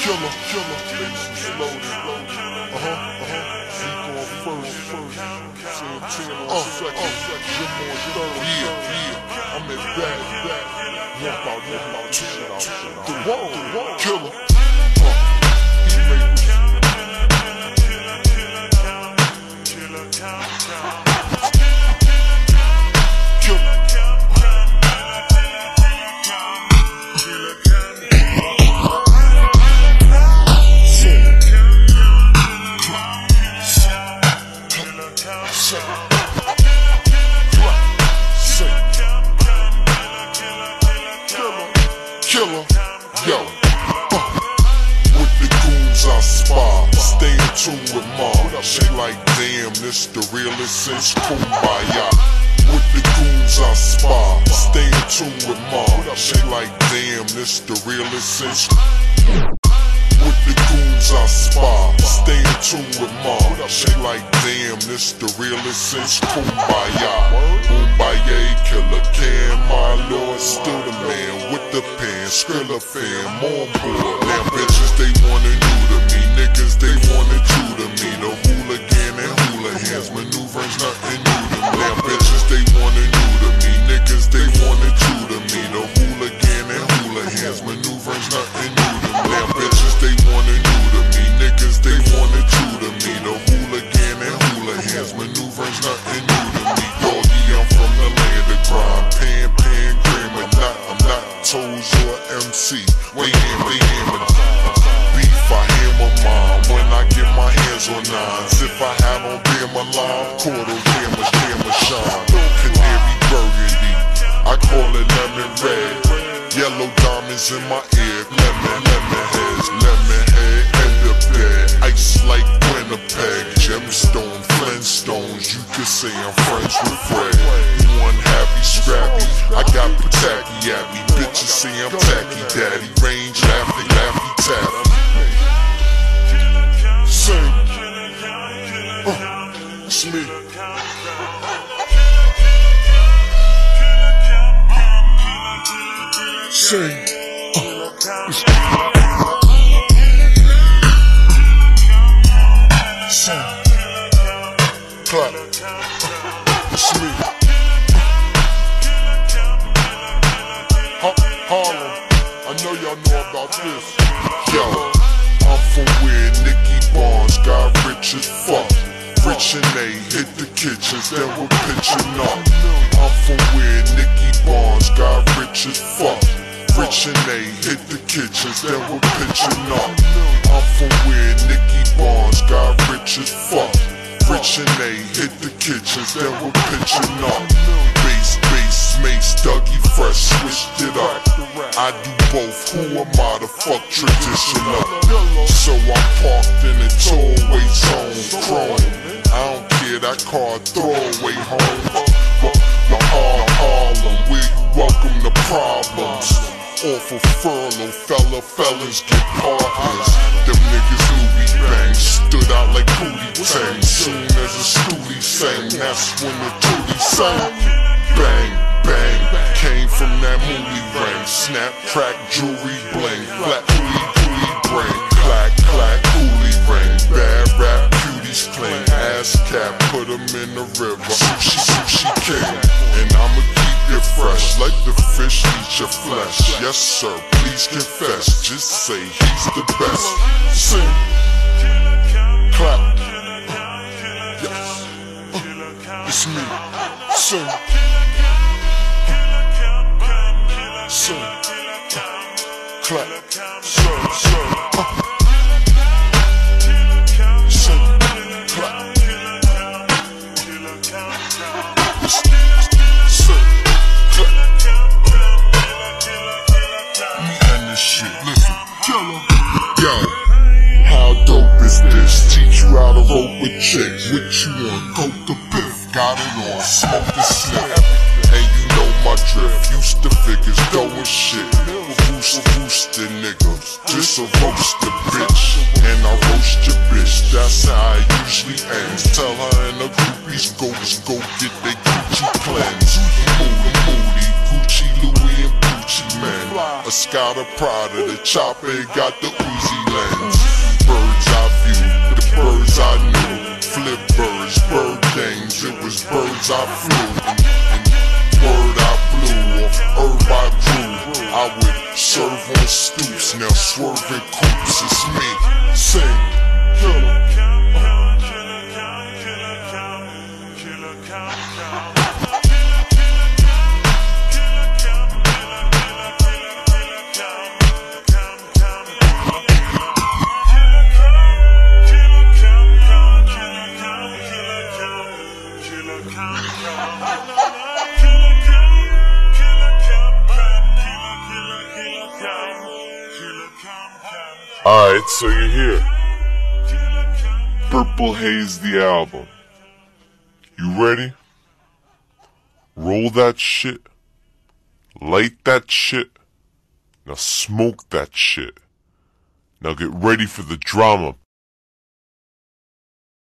killer, bases loaded. Zeke on first, Santana on second, Jim on third. Yeah, I'm at back. Walk out, shit out. The wall, killer. He made this. Killer, yo, with the goons I spy, stay in tune with mom. She like, damn, this the realest since Kumbaya. With the goons I spy, stay in tune with mom. She like, damn, this the realest since. With the goons I spy, stay in tune with mom. She like, damn, this the realest since Kumbaya. Kumbaya, killer can, my lord, still the man with the pen, Skrilla fam on board. Now bitches they wanna new to me, niggas they wanna chew to me. The hooligan and hula hands, maneuvers nothing new to me. Now bitches they wanna new to me, niggas they wanna chew to me. The hooligan and hula hands, maneuvers nothing new to me. Now bitches they wanna new to me, niggas they wanna chew to me. The hooligan and hula hands, maneuvers nothing new to me. Doggy, I'm from the land of crime, pan, grammar, I'm not toes or MC. They hammer beef, I hammer mine when I get my hands on nines. If I have on Bama line, quarter hammer shine. Canary burgundy, I call it lemon red. Yellow diamonds in my ear, lemon head, end up dead. Ice like Winnipeg, gemstone, Flintstones. You could say I'm friends with Fred. One happy scrappy, I got Pataki at me. Bitches say I'm tacky daddy, range laffy taffy. Sing, it's me. Sing, sing, clap, it's me. Harlem, I know y'all know about this. Yo, I'm from where Nicky Barnes got rich as fuck. Rich and they hit the kitchens, then we're pitching up. I'm from where Nicky Barnes got rich as fuck. Rich and they hit the kitchens, then we're pitching up. I'm from where Nicky Barnes got rich as fuck. Rich and they hit the kitchens, then we're pitching up. Bass, mace, Dougie Fresh, switched it up. I do both, who am I to fuck traditional? So I'm parked in a tollway zone, chrome. I don't care, that car throwaway home. The Harlem, where you welcome the problems. Off of furlough, fellas get partners. Them niggas Louis bang, stood out like Hootie Tang. Soon as a stoolie sang, that's when the tootie sang. Bang, came from that movie ring. Snap, crack, jewelry, bling. Flat, coolie, brain. Clack, coolie ring. Bad rap, cuties cling. Ass cap, put them in the river. Sushi king. And I'ma keep it fresh, like the fish eat your flesh. Yes sir, please confess, just say he's the best. Sing, clap, yes, it's me. Sing, clap, sing, clap. Yo, how dope is this? Teach you how to roll with chicks. What you want? Coke the piff, got it on, smoke the sniff. And you know my drift, used to figures going shit. Boost the nigga, just a roasted bitch. And I roast your bitch, that's how it usually ends. Tell her and the groupies go get they Gucci cleanse. Moody, Gucci, Louis and Gucci Gucci man. A Scotta Prada, the chopper ain't got the Uzi lens. Birds I view, the birds I knew. Flip birds, bird games, it was birds I flew. And word I blew, off herb I grew. I would serve on stoops, now swerving coops, it's me. Sing, killer. Alright, so you're here. Purple Haze the album. You ready? Roll that shit. Light that shit. Now smoke that shit. Now get ready for the drama.